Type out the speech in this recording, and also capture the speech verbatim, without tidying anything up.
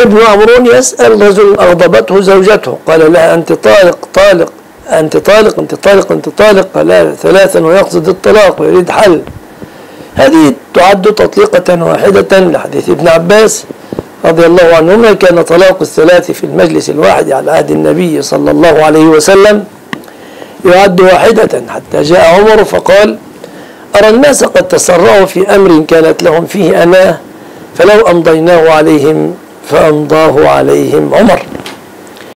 ابن عمرون يسأل رجل أغضبته زوجته، قال لها أنت طالق طالق أنت طالق أنت طالق أنت طالق، قال ثلاثا ويقصد الطلاق ويريد حل. هذه تعد تطليقة واحدة لحديث ابن عباس رضي الله عنهما كان طلاق الثلاث في المجلس الواحد على عهد النبي صلى الله عليه وسلم يعد واحدة، حتى جاء عمر فقال أرى الناس قد تسرعوا في أمر كانت لهم فيه أناه فلو أمضيناه عليهم فأمضاه عليهم عمر.